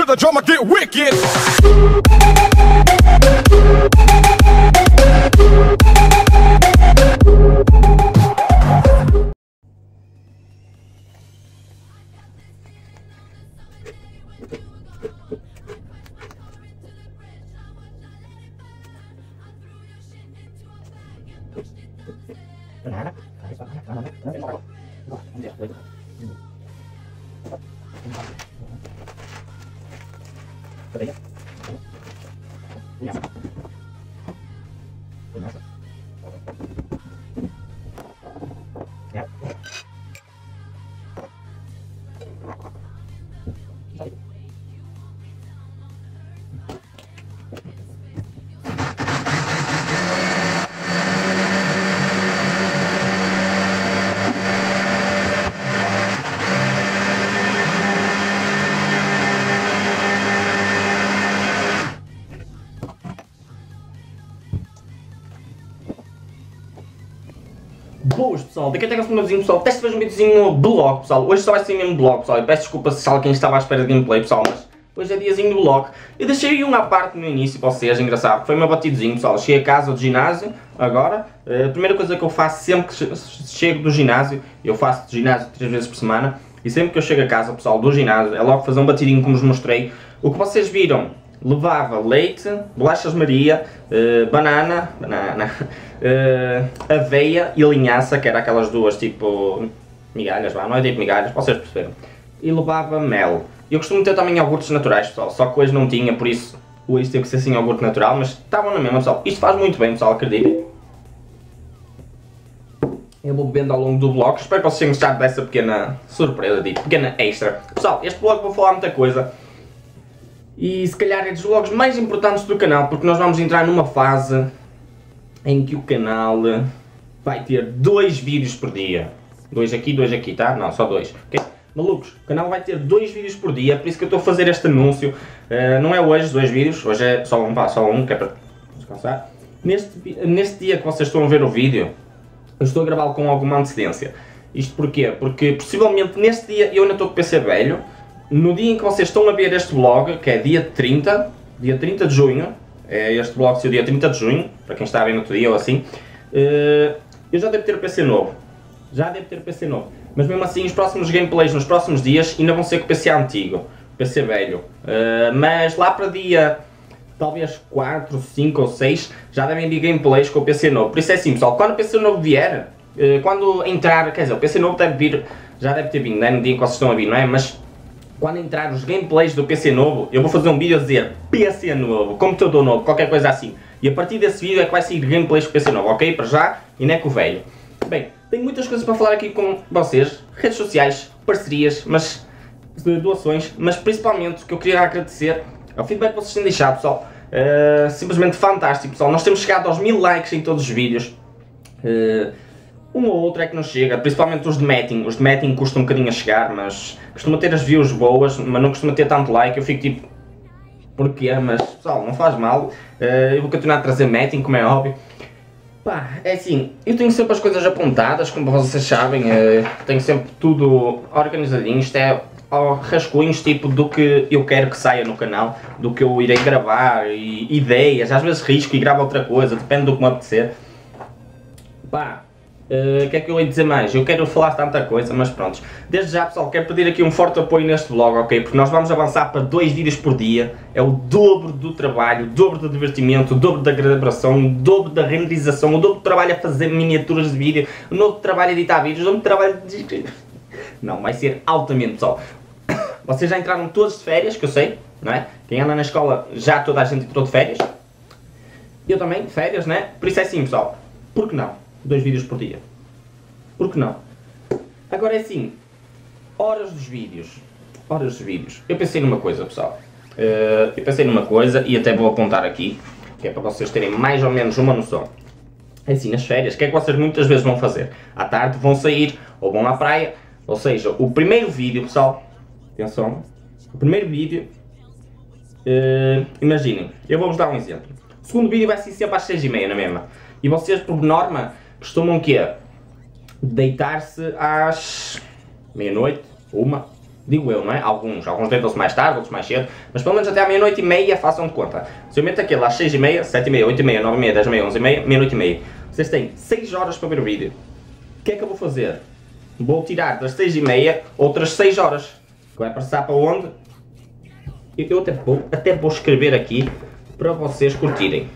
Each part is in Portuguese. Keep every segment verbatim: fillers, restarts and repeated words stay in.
the drummer get wicked. Boas pessoal, daqui até que eu um videozinho pessoal, desta vez um videozinho no blog pessoal, hoje só vai ser mesmo blog pessoal, eu peço desculpa se alguém estava à espera de gameplay pessoal, mas hoje é diazinho do blog. Eu deixei um à parte no início para vocês, engraçado, foi o meu batidozinho pessoal, cheguei a casa do ginásio, agora, a primeira coisa que eu faço sempre que chego do ginásio, eu faço ginásio três vezes por semana, e sempre que eu chego a casa pessoal do ginásio, é logo fazer um batidinho como vos mostrei, o que vocês viram. Levava leite, bolachas Maria, uh, banana, banana uh, aveia e linhaça, que era aquelas duas tipo migalhas, não é tipo migalhas, vocês perceberam. E levava mel. Eu costumo ter também iogurtes naturais, pessoal, só que hoje não tinha, por isso hoje teve que ser sem iogurte natural, mas estavam na mesma, pessoal. Isto faz muito bem, pessoal, acreditem. Eu vou bebendo ao longo do vlog, espero que vocês tenham gostado dessa pequena surpresa, tipo, pequena extra. Pessoal, este vlog vou falar muita coisa. E se calhar é dos vlogs mais importantes do canal, porque nós vamos entrar numa fase em que o canal vai ter dois vídeos por dia. Dois aqui, dois aqui, tá? Não, só dois. Okay? Malucos, o canal vai ter dois vídeos por dia, por isso que eu estou a fazer este anúncio. Uh, não é hoje dois vídeos, hoje é só um, pá, só um, que é para descansar. Neste, neste dia que vocês estão a ver o vídeo, eu estou a gravá-lo com alguma antecedência. Isto porquê? Porque possivelmente neste dia eu ainda estou com o P C velho. No dia em que vocês estão a ver este vlog, que é dia trinta, dia trinta de junho, é este vlog ser o dia trinta de junho, para quem está a ver no outro dia ou assim, eu já devo ter o P C novo, já devo ter o P C novo, mas mesmo assim os próximos gameplays nos próximos dias ainda vão ser com o P C antigo, P C velho, mas lá para dia, talvez quatro, cinco ou seis, já devem vir gameplays com o P C novo, por isso é assim pessoal, quando o P C novo vier, quando entrar, quer dizer, o P C novo deve vir, já deve ter vindo, não é no dia em que vocês estão a vir, não é, mas quando entrar os gameplays do P C novo, eu vou fazer um vídeo a dizer P C novo, computador novo, qualquer coisa assim. E a partir desse vídeo é que vai sair gameplays com o P C novo, ok? Para já, e não é com o velho. Bem, tenho muitas coisas para falar aqui com vocês, redes sociais, parcerias, mas doações, mas principalmente o que eu queria agradecer é o feedback que vocês têm deixado, pessoal. Uh, simplesmente fantástico, pessoal. Nós temos chegado aos mil likes em todos os vídeos. Uh, Um ou outro é que não chega, principalmente os de matting. Os de matting custam um bocadinho a chegar, mas costuma ter as views boas, mas não costuma ter tanto like. Eu fico tipo, porquê? Mas pessoal, não faz mal. Uh, eu vou continuar a trazer matting, como é óbvio. Pá, é assim, eu tenho sempre as coisas apontadas, como vocês sabem. Uh, tenho sempre tudo organizadinho. Isto é ao rascunhos tipo do que eu quero que saia no canal, do que eu irei gravar, e ideias. Às vezes risco e gravo outra coisa, depende do que me apetecer. Pá. O uh, que é que eu ia dizer mais? Eu quero falar tanta coisa, mas pronto. Desde já pessoal, quero pedir aqui um forte apoio neste vlog, ok? Porque nós vamos avançar para dois vídeos por dia. É o dobro do trabalho, o dobro do divertimento, o dobro da gravação, o dobro da renderização, o dobro do trabalho a fazer miniaturas de vídeo, o novo trabalho a editar vídeos, o novo trabalho de... Não, vai ser altamente pessoal. Vocês já entraram todos de férias, que eu sei, não é? Quem anda na escola, já toda a gente entrou de férias. Eu também, de férias, não é? Por isso é assim pessoal, por que não? Dois vídeos por dia. Por que não? Agora é assim, horas dos vídeos. Horas dos vídeos. Eu pensei numa coisa, pessoal. Uh, eu pensei numa coisa e até vou apontar aqui, que é para vocês terem mais ou menos uma noção. É assim, nas férias, o que é que vocês muitas vezes vão fazer? À tarde vão sair ou vão à praia. Ou seja, o primeiro vídeo, pessoal, atenção, o primeiro vídeo, uh, imaginem, eu vou-vos dar um exemplo. O segundo vídeo vai ser sempre às seis e meia, na mesma. E vocês, por norma, costumam o quê? Deitar-se às meia-noite, uma, Digo eu, não é? Alguns, alguns deitam-se mais tarde, outros mais cedo, mas pelo menos até à meia-noite e meia façam de conta. Se eu meto aquele às seis e meia, sete e meia, oito e meia, nove e meia, dez e meia, onze e meia, meia-noite e meia, vocês têm seis horas para ver o vídeo. O que é que eu vou fazer? Vou tirar das seis e meia outras seis horas, que vai passar para onde? Eu até vou, até vou escrever aqui para vocês curtirem.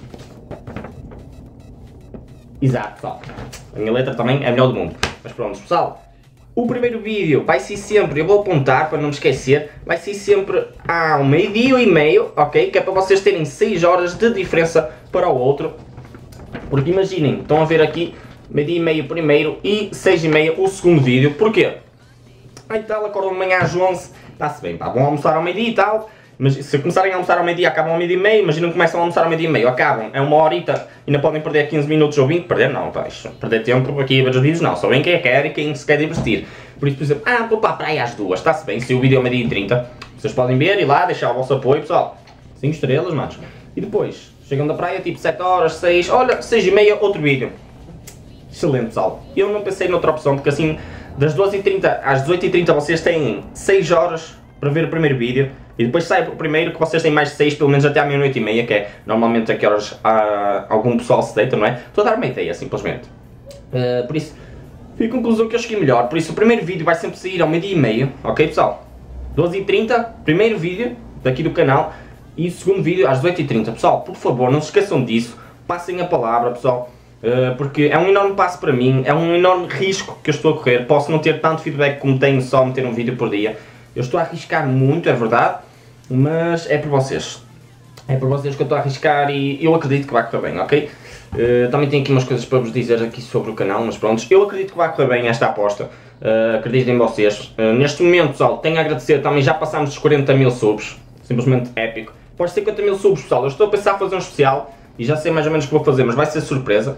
Exato, pessoal. A minha letra também é a melhor do mundo. Mas pronto, pessoal. O primeiro vídeo vai ser sempre, eu vou apontar para não me esquecer, vai ser sempre ao meio-dia e meio, ok? Que é para vocês terem seis horas de diferença para o outro. Porque imaginem, estão a ver aqui, meio-dia e meio o primeiro e seis e meia o segundo vídeo. Porquê? Aí tal, acordam amanhã às onze, está-se bem, pá, vão almoçar ao meio-dia e tal. Mas se começarem a almoçar ao meio-dia, acabam ao meio-dia e meio. Imagina que começam a almoçar ao meio-dia e meio, acabam, é uma horita, ainda podem perder quinze minutos ou vinte. Perder não, pá, perder tempo aqui a ver os vídeos não, só bem quem quer e quem se quer divertir. Por isso, por exemplo, ah, vou para a praia às duas, está-se bem, se o vídeo é ao meio-dia e trinta, vocês podem ver e lá, deixar o vosso apoio, pessoal. cinco estrelas, manos. E depois, chegam da praia, tipo sete horas, seis, olha, seis e meia, outro vídeo. Excelente, pessoal. Eu não pensei noutra opção, porque assim, das doze e trinta às dezoito e trinta vocês têm seis horas para ver o primeiro vídeo. E depois sai o primeiro que vocês têm mais seis, pelo menos até à meia-noite e meia, que é normalmente a que horas ah, algum pessoal se deita, não é? Estou a dar uma ideia, simplesmente. Uh, por isso, foi a conclusão que eu cheguei melhor. Por isso, o primeiro vídeo vai sempre sair ao meio-dia e meio, ok, pessoal? doze e trinta, primeiro vídeo daqui do canal. E o segundo vídeo às dezoito e trinta. Pessoal, por favor, não se esqueçam disso. Passem a palavra, pessoal. Uh, porque é um enorme passo para mim, é um enorme risco que eu estou a correr. Posso não ter tanto feedback como tenho só meter um vídeo por dia. Eu estou a arriscar muito, é verdade, mas é por vocês. É por vocês que eu estou a arriscar e eu acredito que vai correr bem, ok? Uh, também tenho aqui umas coisas para vos dizer aqui sobre o canal, mas pronto, eu acredito que vai correr bem esta aposta. Uh, acredito em vocês. Uh, neste momento, pessoal, tenho a agradecer, também já passámos dos quarenta mil subs, simplesmente épico. Pode ser cinquenta mil subs, pessoal, eu estou a pensar em fazer um especial e já sei mais ou menos o que vou fazer, mas vai ser surpresa.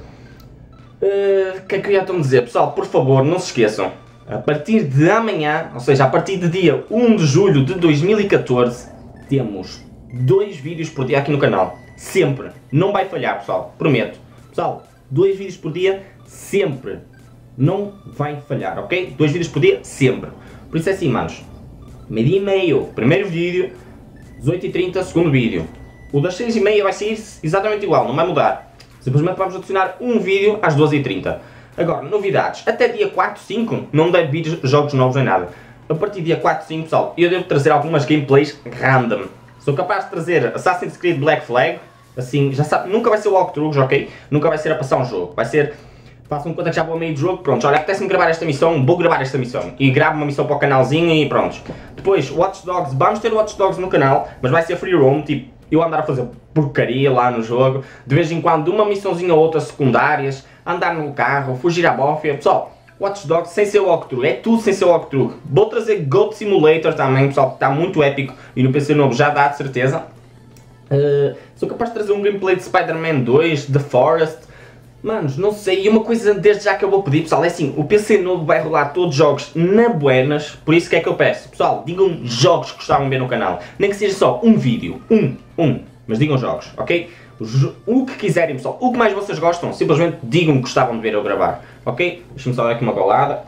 Uh, o que é que eu ia então dizer? Pessoal, por favor, não se esqueçam. A partir de amanhã, ou seja, a partir de dia um de julho de dois mil e catorze, temos dois vídeos por dia aqui no canal. Sempre. Não vai falhar, pessoal. Prometo. Pessoal, dois vídeos por dia, sempre. Não vai falhar, ok? Dois vídeos por dia, sempre. Por isso é assim, manos. Meio-dia e meio, primeiro vídeo. dezoito e trinta, segundo vídeo. O das seis e meia vai sair exatamente igual, não vai mudar. Simplesmente vamos adicionar um vídeo às doze e trinta. Agora, novidades. Até dia quatro, cinco não deve vir jogos novos nem nada. A partir de dia quatro, cinco, pessoal, eu devo trazer algumas gameplays random. Sou capaz de trazer Assassin's Creed Black Flag. Assim, já sabe, nunca vai ser walkthroughs, ok? Nunca vai ser a passar um jogo. Vai ser, façam conta que já vou ao meio do jogo, pronto. Olha, apetece-me gravar esta missão, vou gravar esta missão. E gravo uma missão para o canalzinho e pronto. Depois, Watch Dogs, vamos ter Watch Dogs no canal, mas vai ser free roam, tipo, eu andar a fazer porcaria lá no jogo. De vez em quando, uma missãozinha ou outra secundárias. Andar no carro, fugir à bófia. Pessoal, Watch Dogs sem ser walkthrough, é tudo sem ser walkthrough. Vou trazer Goat Simulator também, pessoal, que está muito épico e no P C novo já dá de certeza. Uh, sou capaz de trazer um gameplay de Spider-Man dois, The Forest. Manos, não sei, e uma coisa desde já que eu vou pedir, pessoal, é assim, o P C novo vai rolar todos os jogos na buenas, por isso que é que eu peço. Pessoal, digam jogos que gostavam de ver no canal, nem que seja só um vídeo, um, um, mas digam jogos, ok? O que quiserem, pessoal, o que mais vocês gostam, simplesmente digam que gostavam de ver eu gravar, ok? Deixa-me só dar aqui uma golada.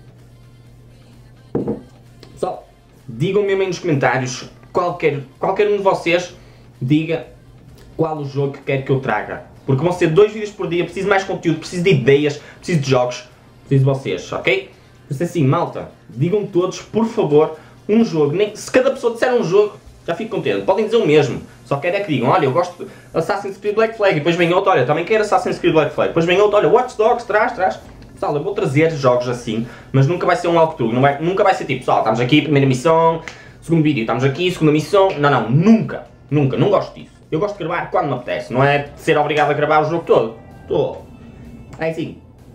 Pessoal, digam mesmo aí nos comentários, qualquer, qualquer um de vocês, diga qual o jogo que quer que eu traga. Porque vão ser dois vídeos por dia, preciso de mais conteúdo, preciso de ideias, preciso de jogos, preciso de vocês, ok? Por isso assim, malta, digam todos, por favor, um jogo. Nem, se cada pessoa disser um jogo, já fico contente. Podem dizer o mesmo. Só quero é que digam, olha, eu gosto de Assassin's Creed Black Flag. E depois vem outro, olha, também quero Assassin's Creed Black Flag. Depois vem outro, olha, Watch Dogs, traz, traz. Pessoal, eu vou trazer jogos assim, mas nunca vai ser um walkthrough. Não vai, nunca vai ser tipo, pessoal, estamos aqui, primeira missão, segundo vídeo, estamos aqui, segunda missão. Não, não, nunca, nunca, não gosto disso. Eu gosto de gravar quando me apetece, não é de ser obrigado a gravar o jogo todo. Tô. É assim,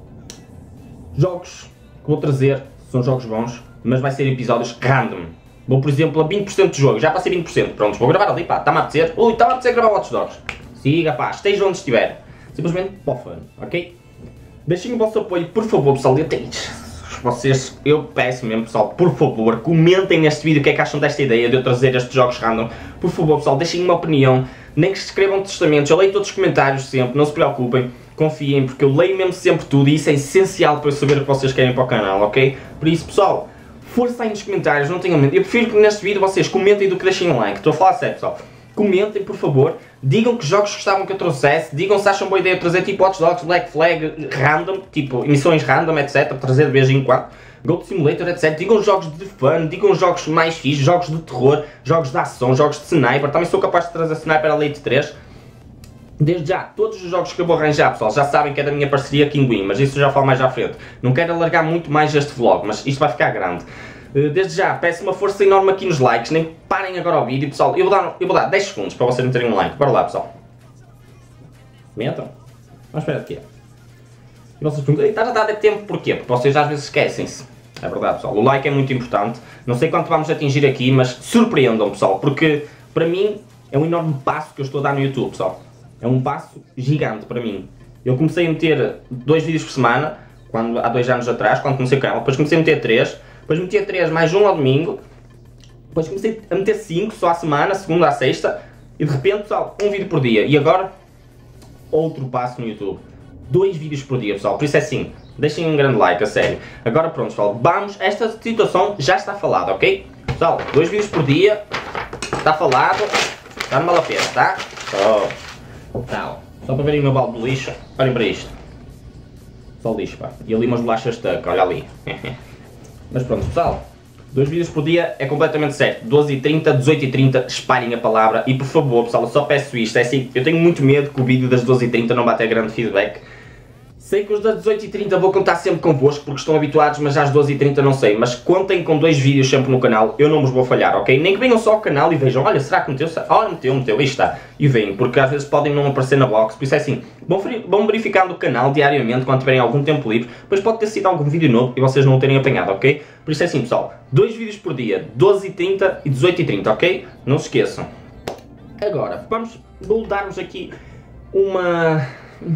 jogos que vou trazer são jogos bons, mas vai ser episódios random. Vou, por exemplo, a vinte por cento de jogo, já passei vinte por cento, pronto, vou gravar ali, pá, está-me a apetecer, ui, está-me a apetecer gravar Watch Dogs. Siga, pá, esteja onde estiver, simplesmente para o fã, ok? Deixem o vosso apoio, por favor, pessoal, eu tenho... Vocês, eu peço mesmo, pessoal, por favor, comentem neste vídeo o que é que acham desta ideia de eu trazer estes jogos random. Por favor, pessoal, deixem uma opinião, nem que escrevam testamentos, eu leio todos os comentários sempre, não se preocupem, confiem, porque eu leio mesmo sempre tudo e isso é essencial para eu saber o que vocês querem para o canal, ok? Por isso, pessoal, força aí nos comentários, não tenham medo. Eu prefiro que neste vídeo vocês comentem do que deixem um like. Estou a falar sério, pessoal. Comentem, por favor. Digam que jogos gostavam que eu trouxesse. Digam se acham boa ideia trazer tipo Watch Dogs, Black Flag, random, tipo emissões random, etcétera. Trazer de vez em quando. Goat Simulator, etcétera. Digam jogos de fun, digam jogos mais fixos, jogos de terror, jogos de ação, jogos de sniper. Também sou capaz de trazer Sniper Elite três. Desde já, todos os jogos que eu vou arranjar, pessoal, já sabem que é da minha parceria Kinguin, mas isso eu já falo mais à frente. Não quero alargar muito mais este vlog, mas isto vai ficar grande. Desde já, peço uma força enorme aqui nos likes, nem parem agora o vídeo, pessoal. Eu vou dar, eu vou dar dez segundos para vocês meterem um like. Bora lá, pessoal. Metam. Vamos esperar aqui. E vocês perguntam, estás a dar de tempo porquê? Porque vocês às vezes esquecem-se. É verdade, pessoal. O like é muito importante. Não sei quanto vamos atingir aqui, mas surpreendam, pessoal, porque para mim é um enorme passo que eu estou a dar no YouTube, pessoal. É um passo gigante para mim. Eu comecei a meter dois vídeos por semana, quando, há dois anos atrás, quando comecei o canal. Depois comecei a meter três. Depois metia três mais um ao domingo. Depois comecei a meter cinco só à semana, segunda à sexta. E de repente, pessoal, um vídeo por dia. E agora, outro passo no YouTube. Dois vídeos por dia, pessoal. Por isso é assim, deixem um grande like, a sério. Agora pronto, pessoal, vamos. Esta situação já está falada, ok? Pessoal, dois vídeos por dia. Está falado. Está numa lapeta, tá? Só. Tá, só para verem o meu balde de lixo. Olhem para isto. Só lixo, pá. E ali umas bolachas tac, olha ali. Mas pronto, pessoal, dois vídeos por dia é completamente certo. doze e trinta, dezoito e trinta, espalhem a palavra. E por favor, pessoal, eu só peço isto. É assim, eu tenho muito medo que o vídeo das doze e trinta não bata grande feedback. Sei que os das dezoito e trinta vou contar sempre convosco porque estão habituados, mas às doze e trinta não sei. Mas contem com dois vídeos sempre no canal, eu não vos vou falhar, ok? Nem que venham só ao canal e vejam, olha, será que meteu? Olha, meteu, meteu, aí está. E vêm, porque às vezes podem não aparecer na box, por isso é assim, vão, vão verificando o canal diariamente quando tiverem algum tempo livre, depois pode ter sido algum vídeo novo e vocês não o terem apanhado, ok? Por isso é assim, pessoal, dois vídeos por dia, doze e trinta e dezoito e trinta, ok? Não se esqueçam. Agora, vamos, vou dar-vos aqui uma...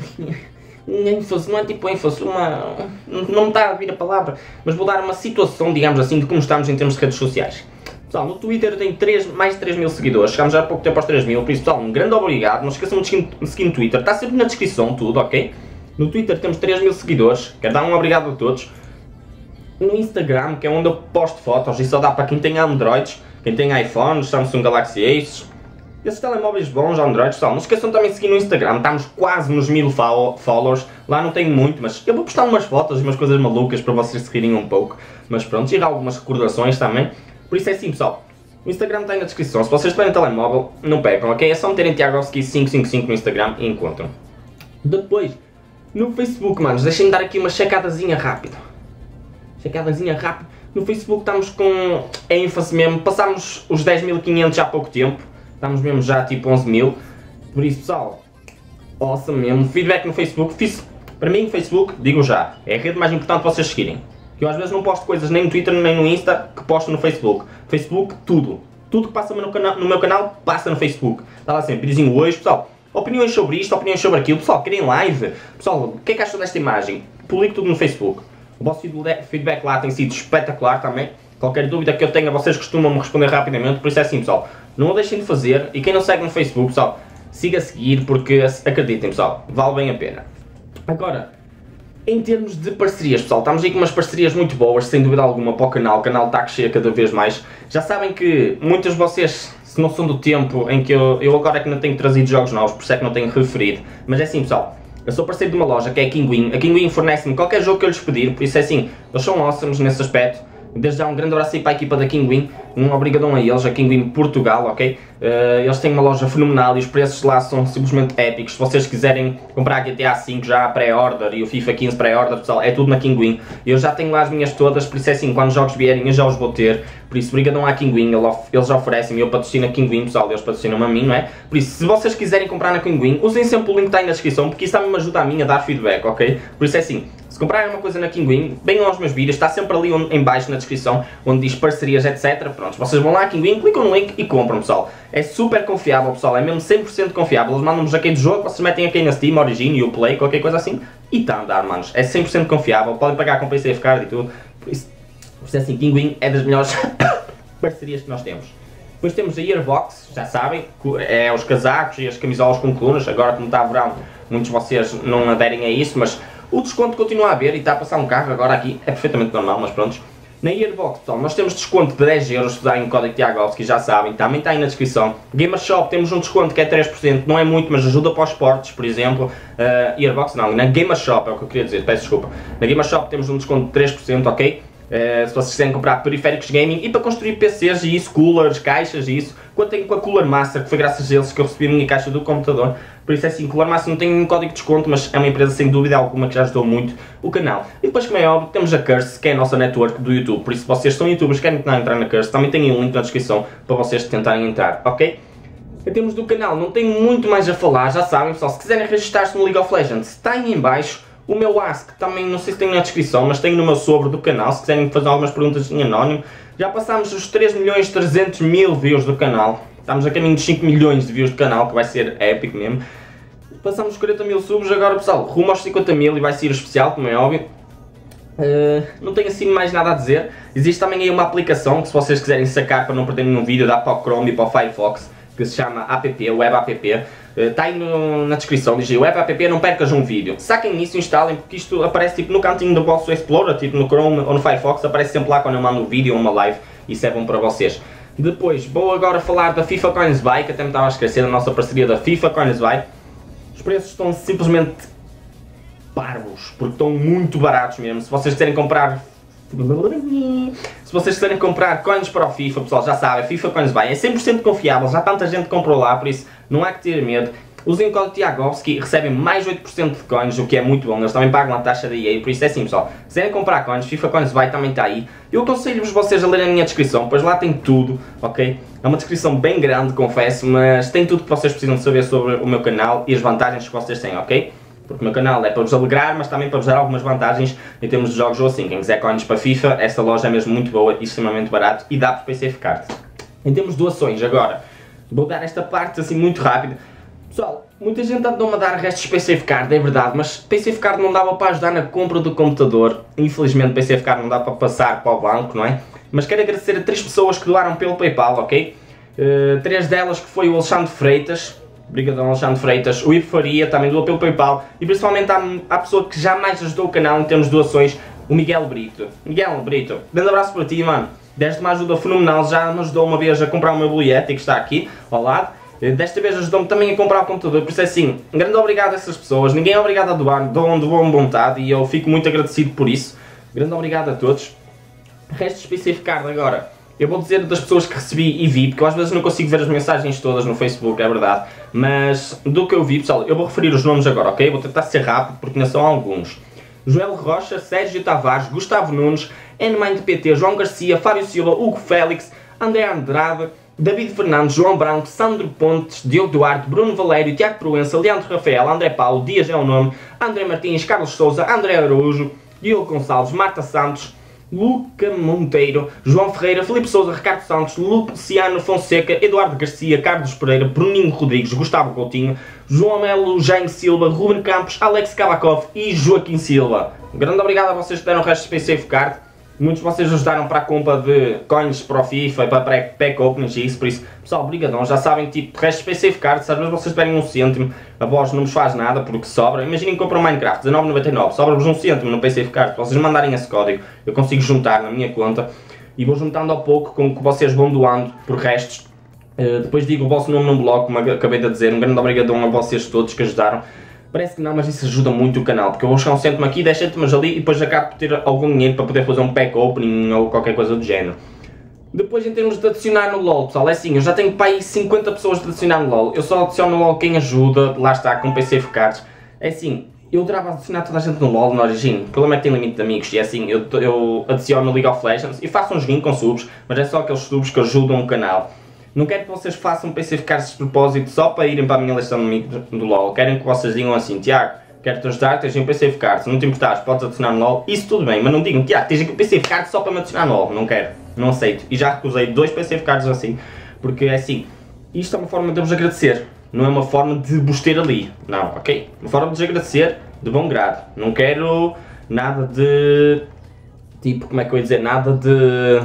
um ênfase, não é tipo ênfase, uma... não me está a vir a palavra, mas vou dar uma situação, digamos assim, de como estamos em termos de redes sociais. Pessoal, no Twitter eu tenho três, mais de três mil seguidores, chegamos já há pouco tempo aos três mil, por isso, pessoal, um grande obrigado, não se esqueçam de seguir no Twitter, está sempre na descrição tudo, ok? No Twitter temos três mil seguidores, quero dar um obrigado a todos. No Instagram, que é onde eu posto fotos, e só dá para quem tem Androids, quem tem iPhones, Samsung Galaxy Ace, esses telemóveis bons, Android, pessoal, não se esqueçam também de seguir no Instagram, estamos quase nos mil followers, lá não tenho muito, mas eu vou postar umas fotos e umas coisas malucas para vocês seguirem um pouco, mas pronto, e algumas recordações também, por isso é assim, pessoal, o Instagram está aí na descrição, se vocês tiverem telemóvel, não percam, ok? É só meterem Tiagovski cinco cinco cinco no Instagram e encontram. Depois, no Facebook, manos, deixem-me dar aqui uma checadazinha rápida, checadazinha rápida, no Facebook estamos com ênfase mesmo, passámos os dez mil e quinhentos há pouco tempo. Estamos mesmo já tipo onze mil, por isso, pessoal, awesome mesmo. Feedback no Facebook, fiz, para mim o Facebook, digo já, é a rede mais importante para vocês seguirem. Que eu às vezes não posto coisas nem no Twitter nem no Insta que posto no Facebook. Facebook, tudo. Tudo que passa no, canal, no meu canal, passa no Facebook. Está lá sempre, dizem hoje, pessoal, opiniões sobre isto, opiniões sobre aquilo. Pessoal, querem live? Pessoal, o que é que acham desta imagem? Publico tudo no Facebook. O vosso feedback lá tem sido espetacular também. Qualquer dúvida que eu tenha, vocês costumam me responder rapidamente, por isso é assim, pessoal. Não o deixem de fazer, e quem não segue no Facebook, pessoal, siga a seguir, porque acreditem, pessoal, vale bem a pena. Agora, em termos de parcerias, pessoal, estamos aí com umas parcerias muito boas, sem dúvida alguma, para o canal. O canal está a crescer cada vez mais. Já sabem que muitos de vocês, se não são do tempo em que eu, eu agora é que não tenho trazido jogos novos, por isso é que não tenho referido. Mas é assim, pessoal, eu sou parceiro de uma loja que é a Kinguin. A Kinguin fornece-me qualquer jogo que eu lhes pedir, por isso é assim, eles são awesomes nesse aspecto. Desde já um grande abraço aí para a equipa da Kinguin, um obrigadão a eles, a Kinguin Portugal, ok? Uh, eles têm uma loja fenomenal e os preços lá são simplesmente épicos. Se vocês quiserem comprar G T A cinco já a pré-order e o FIFA quinze pré-order, pessoal, é tudo na Kinguin. Eu já tenho lá as minhas todas, por isso é assim, quando os jogos vierem eu já os vou ter. Por isso, obrigadão à Kinguin, eles oferecem-me, eu patrocino a Kinguin, pessoal, eles patrocinam-me a mim, não é? Por isso, se vocês quiserem comprar na Kinguin, usem sempre o link que está aí na descrição, porque isso também me ajuda a mim a dar feedback, ok? Por isso é assim, se comprarem uma coisa na Kinguin, venham aos meus vídeos, está sempre ali em baixo na descrição, onde diz parcerias, etcétera. Pronto, vocês vão lá à Kinguin, clicam no link e compram, pessoal. É super confiável, pessoal, é mesmo cem por cento confiável. Eles mandam-nos aqui do jogo, vocês metem aqui na Steam, Origin, e o Play, qualquer coisa assim, e está a andar, manos. É cem por cento confiável, podem pagar com P C F Card e tudo. Por isso, por isso é assim, Kinguin é das melhores parcerias que nós temos. Depois temos a Earbox, já sabem, é os casacos e as camisolas com colunas. Agora, como está verão, muitos de vocês não aderem a isso, mas o desconto continua a haver e está a passar um carro agora aqui, é perfeitamente normal, mas pronto. Na Gearbox, pessoal, nós temos desconto de dez euros se usarem o código Tiagovski, já sabem, também está aí na descrição. Gamershop temos um desconto que é três por cento, não é muito, mas ajuda para os esportes, por exemplo. Uh, Gearbox não, na Gamershop é o que eu queria dizer, peço desculpa. Na Gamershop temos um desconto de três por cento, ok? Uh, se vocês quiserem comprar periféricos gaming e para construir P Cs e isso, coolers, caixas e isso, quanto tenho com a Cooler Master, que foi graças a eles que eu recebi a minha caixa do computador. Por isso é assim, Cooler Master não tem nenhum código de desconto, mas é uma empresa sem dúvida alguma que já ajudou muito o canal. E depois, como é óbvio, temos a Curse, que é a nossa network do YouTube. Por isso, se vocês são youtubers e querem tentar entrar na Curse, também tem um link na descrição para vocês tentarem entrar, ok? Em termos do canal, não tenho muito mais a falar, já sabem pessoal, se quiserem registrar-se no League of Legends, está aí em baixo. O meu Ask também, não sei se tem na descrição, mas tem no meu sobre do canal, se quiserem fazer algumas perguntas em anónimo. Já passámos os três milhões e trezentos mil views do canal, estamos a caminho dos cinco milhões de views do canal, que vai ser épico mesmo. Passamos os quarenta mil subs, agora pessoal, rumo aos cinquenta mil e vai ser o especial, como é óbvio. Uh, não tenho assim mais nada a dizer. Existe também aí uma aplicação que se vocês quiserem sacar para não perderem nenhum vídeo, dá para o Chrome e para o Firefox, que se chama App, Web App. Está aí no, na descrição, diz aí, Web App, não percas um vídeo. Saquem isso, instalem, porque isto aparece tipo no cantinho do vosso Explorer, tipo no Chrome ou no Firefox, aparece sempre lá quando eu mando um vídeo ou uma live, isso é bom para vocês. Depois, vou agora falar da FIFA Coins Buy, que até me estava a esquecer da nossa parceria da FIFA Coins Buy. Os preços estão simplesmente parvos, porque estão muito baratos mesmo. Se vocês quiserem comprar... Se vocês quiserem comprar coins para o FIFA, pessoal, já sabem, FIFA Coins Buy é cem por cento confiável, já tanta gente comprou lá, por isso não há que ter medo. Usem o código Tiagovski e recebem mais oito por cento de coins, o que é muito bom, eles também pagam a taxa da E A, por isso é assim pessoal, se quiserem comprar coins, FIFA Coins Buy também está aí. Eu aconselho-vos vocês a lerem a minha descrição, pois lá tem tudo, ok? É uma descrição bem grande, confesso, mas tem tudo que vocês precisam saber sobre o meu canal e as vantagens que vocês têm, ok? Porque o meu canal é para vos alegrar, mas também para vos dar algumas vantagens em termos de jogos ou assim. Quem quiser coins para FIFA, esta loja é mesmo muito boa e extremamente barato e dá para P C F Card. Em termos de doações agora, vou dar esta parte assim muito rápida. Pessoal, muita gente andou-me a dar restos de P C F Card, é verdade, mas P C F Card não dava para ajudar na compra do computador. Infelizmente P C F Card não dá para passar para o banco, não é? Mas quero agradecer a três pessoas que doaram pelo PayPal, ok? Uh, três delas que foi o Alexandre Freitas. Obrigado Alexandre Freitas, o Ivo Faria também doou pelo PayPal e principalmente há a pessoa que jamais ajudou o canal em termos de doações, o Miguel Brito. Miguel Brito, grande abraço para ti, mano. Deste uma ajuda fenomenal, já me ajudou uma vez a comprar o meu bilhete que está aqui ao lado. Desta vez ajudou-me também a comprar o computador, por isso é assim, grande obrigado a essas pessoas, ninguém é obrigado a doar, doam de boa vontade e eu fico muito agradecido por isso. Grande obrigado a todos. Restos P C F Card agora. Eu vou dizer das pessoas que recebi e vi, porque eu às vezes não consigo ver as mensagens todas no Facebook, é verdade. Mas do que eu vi, pessoal, eu vou referir os nomes agora, ok? Vou tentar ser rápido, porque ainda são alguns. Joel Rocha, Sérgio Tavares, Gustavo Nunes, N-Mind P T, João Garcia, Fábio Silva, Hugo Félix, André Andrade, David Fernandes, João Branco, Sandro Pontes, Diogo Duarte, Bruno Valério, Tiago Proença, Leandro Rafael, André Paulo, Dias é o nome, André Martins, Carlos Souza, André Araújo, Diogo Gonçalves, Marta Santos, Luca Monteiro, João Ferreira, Filipe Souza, Ricardo Santos, Luciano Fonseca, Eduardo Garcia, Carlos Pereira, Bruninho Rodrigues, Gustavo Coutinho, João Melo, Jaime Silva, Ruben Campos, Alex Kabakov e Joaquim Silva. Um grande obrigado a vocês que deram o resto de P C F Card. Muitos de vocês ajudaram para a compra de coins para o FIFA e para pack openings e isso, por isso, pessoal, brigadão, já sabem, tipo, resto de P C F Card, se às vezes vocês tiverem um cêntimo, a voz não vos faz nada porque sobra. Imaginem que compram Minecraft, dezenove e noventa e nove, sobra-vos um cêntimo no P C F Card, se vocês mandarem esse código, eu consigo juntar na minha conta e vou juntando ao pouco com o que vocês vão doando por restos. Uh, depois digo o vosso nome num blog, como acabei de dizer, um grande obrigadão a vocês todos que ajudaram. Parece que não, mas isso ajuda muito o canal, porque eu vou chegar um cêntimo aqui, dez cêntimos ali e depois acabo por ter algum dinheiro para poder fazer um pack opening ou qualquer coisa do género. Depois em termos de adicionar no LOL, pessoal, é assim, eu já tenho para aí cinquenta pessoas de adicionar no LOL, eu só adiciono no LOL quem ajuda, lá está, com P C F Cards. É assim, eu adorava adicionar toda a gente no LOL, no Origin, o problema é que tem limite de amigos, e é assim, eu, eu adiciono no League of Legends e faço um joguinho com subs, mas é só aqueles subs que ajudam o canal. Não quero que vocês façam P C F Cards de propósito só para irem para a minha lista de amigos do LOL. Querem que vocês digam assim, Tiago, quero-te ajudar, tens um P C F Card, se não te importares, podes adicionar no LOL. Isso tudo bem, mas não digam, Tiago, tens aqui um P C F Card só para me adicionar no LOL. Não quero, não aceito. E já recusei dois P C F Cards assim, porque é assim, isto é uma forma de vos agradecer. Não é uma forma de vos ter ali, não, ok? Uma forma de vos agradecer de bom grado. Não quero nada de... Tipo, como é que eu ia dizer? Nada de...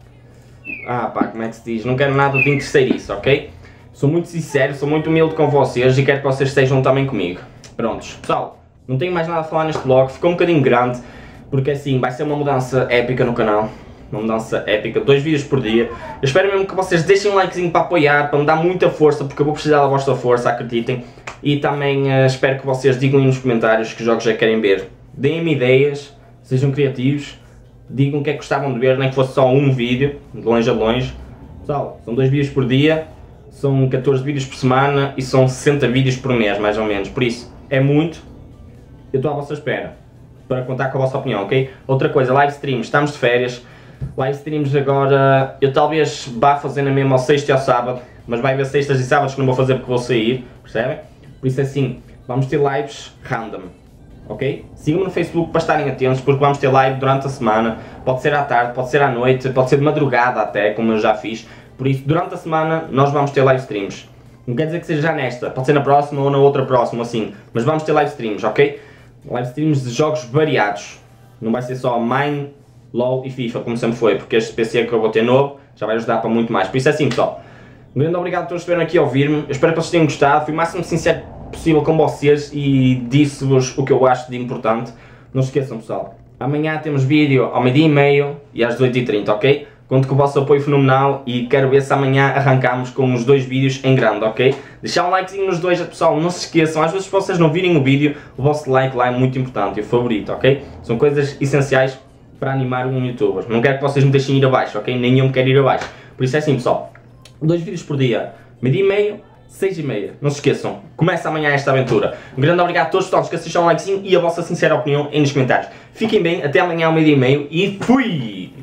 Ah pá, como é que se diz? Não quero nada de interesseirice, ok? Sou muito sincero, sou muito humilde com vocês e quero que vocês estejam também comigo. Prontos, pessoal, não tenho mais nada a falar neste vlog, ficou um bocadinho grande, porque assim, vai ser uma mudança épica no canal. uma mudança épica, dois vídeos por dia. Eu espero mesmo que vocês deixem um likezinho para apoiar, para me dar muita força, porque eu vou precisar da vossa força, acreditem. E também uh, espero que vocês digam aí nos comentários que jogos já querem ver. Deem-me ideias, sejam criativos, digam o que é que gostavam de ver, nem que fosse só um vídeo, de longe a longe. Pessoal, são dois vídeos por dia, são catorze vídeos por semana e são sessenta vídeos por mês, mais ou menos. Por isso, é muito. Eu estou à vossa espera, para contar com a vossa opinião, ok? Outra coisa, live streams, estamos de férias. Live streams agora, eu talvez vá fazer na mesma ao sexta e ao sábado, mas vai haver sextas e sábados que não vou fazer porque vou sair, percebem? Por isso assim, vamos ter lives random, ok? Sigam-me no Facebook para estarem atentos, porque vamos ter live durante a semana, pode ser à tarde, pode ser à noite, pode ser de madrugada até, como eu já fiz. Por isso, durante a semana, nós vamos ter live streams. Não quer dizer que seja já nesta, pode ser na próxima ou na outra próxima, assim, mas vamos ter live streams, ok? Live streams de jogos variados, não vai ser só Mine, LOL e FIFA, como sempre foi, porque este P C que eu vou ter novo já vai ajudar para muito mais. Por isso é assim, pessoal. Um grande obrigado a todos que estiveram aqui a ouvir-me. Eu espero que vocês tenham gostado. Fui o máximo sincero possível com vocês e disse-vos o que eu acho de importante. Não se esqueçam, pessoal. Amanhã temos vídeo ao meio-dia e meio e às dezoito e trinta, ok? Conto com o vosso apoio fenomenal e quero ver se amanhã arrancamos com os dois vídeos em grande, ok? Deixar um likezinho nos dois, pessoal. Não se esqueçam. Às vezes, se vocês não virem o vídeo, o vosso like lá é muito importante e o favorito, ok? São coisas essenciais para animar um youtuber. Não quero que vocês me deixem ir abaixo, ok? Nem eu me quero ir abaixo. Por isso é assim, pessoal. Dois vídeos por dia, meio-dia e meio, seis e meia. Não se esqueçam. Começa amanhã esta aventura. Um grande obrigado a todos, pessoal. Não se esqueçam de deixar um likezinho e a vossa sincera opinião aí nos comentários. Fiquem bem, até amanhã ao meio-dia e meio e fui!